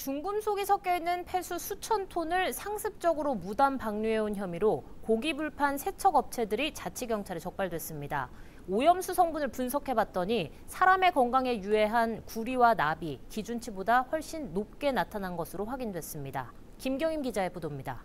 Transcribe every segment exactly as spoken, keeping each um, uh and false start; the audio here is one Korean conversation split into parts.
중금속이 섞여 있는 폐수 수천 톤을 상습적으로 무단 방류해온 혐의로 고기불판 세척업체들이 자치경찰에 적발됐습니다. 오염수 성분을 분석해봤더니 사람의 건강에 유해한 구리와 나비, 기준치보다 훨씬 높게 나타난 것으로 확인됐습니다. 김경임 기자의 보도입니다.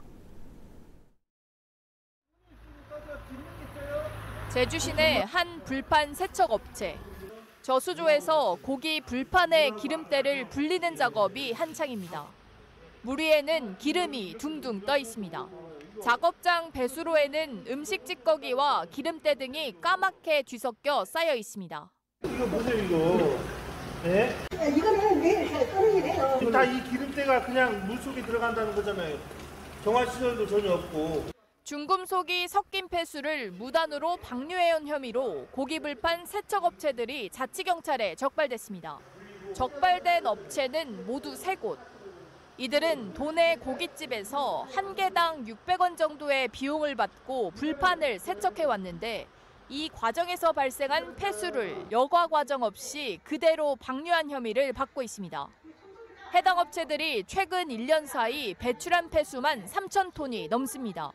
제주 시내 한 불판 세척업체. 저수조에서 고기 불판의 기름때를 불리는 작업이 한창입니다. 물 위에는 기름이 둥둥 떠 있습니다. 작업장 배수로에는 음식 찌꺼기와 기름때 등이 까맣게 뒤섞여 쌓여 있습니다. 이거 뭐세요 이거? 네? 이거는 내일 떨어지래요. 다 이 기름때가 그냥 물속에 들어간다는 거잖아요. 정화시설도 전혀 없고. 중금속이 섞인 폐수를 무단으로 방류해온 혐의로 고기불판 세척업체들이 자치경찰에 적발됐습니다. 적발된 업체는 모두 세 곳. 이들은 도내 고깃집에서 한 개당 육백 원 정도의 비용을 받고 불판을 세척해왔는데 이 과정에서 발생한 폐수를 여과 과정 없이 그대로 방류한 혐의를 받고 있습니다. 해당 업체들이 최근 일 년 사이 배출한 폐수만 삼천 톤이 넘습니다.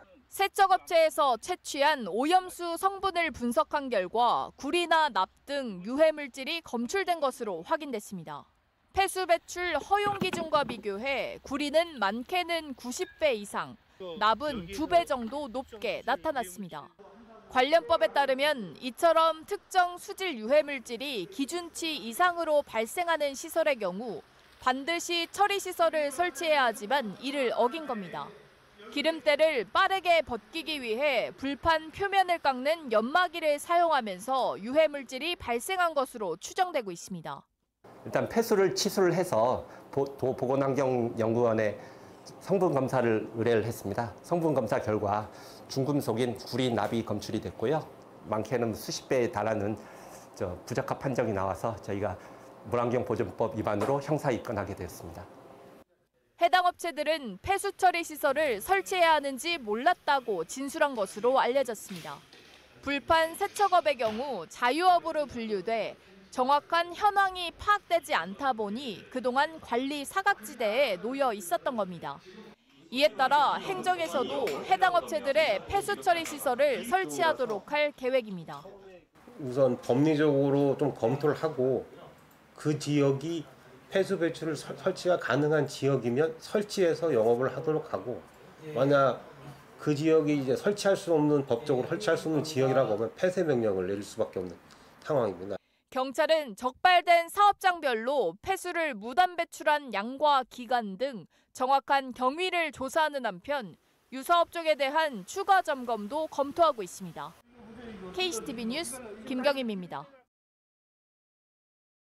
세척업체에서 채취한 오염수 성분을 분석한 결과 구리나 납 등 유해물질이 검출된 것으로 확인됐습니다. 폐수 배출 허용 기준과 비교해 구리는 많게는 구십 배 이상, 납은 두 배 정도 높게 나타났습니다. 관련법에 따르면 이처럼 특정 수질 유해물질이 기준치 이상으로 발생하는 시설의 경우 반드시 처리시설을 설치해야 하지만 이를 어긴 겁니다. 기름때를 빠르게 벗기기 위해 불판 표면을 깎는 연마기를 사용하면서 유해물질이 발생한 것으로 추정되고 있습니다. 일단 폐수를 치수를 해서 도 보건환경연구원에 성분 검사를 의뢰를 했습니다. 성분 검사 결과 중금속인 구리, 납이 검출이 됐고요. 많게는 수십 배에 달하는 저 부적합 판정이 나와서 저희가 물환경보존법 위반으로 형사 입건하게 되었습니다. 해당 업체들은 폐수 처리 시설을 설치해야 하는지 몰랐다고 진술한 것으로 알려졌습니다. 불판 세척업의 경우 자유업으로 분류돼 정확한 현황이 파악되지 않다 보니 그동안 관리 사각지대에 놓여 있었던 겁니다. 이에 따라 행정에서도 해당 업체들의 폐수 처리 시설을 설치하도록 할 계획입니다. 우선 법리적으로 좀 검토를 하고 그 지역이 폐수 배출을 설치가 가능한 지역이면 설치해서 영업을 하도록 하고, 만약 그 지역이 이제 설치할 수 없는, 법적으로 설치할 수 없는 지역이라고 하면 폐쇄 명령을 내릴 수밖에 없는 상황입니다. 경찰은 적발된 사업장별로 폐수를 무단 배출한 양과 기간 등 정확한 경위를 조사하는 한편 유사업종에 대한 추가 점검도 검토하고 있습니다. 케이씨티비 뉴스 김경임입니다.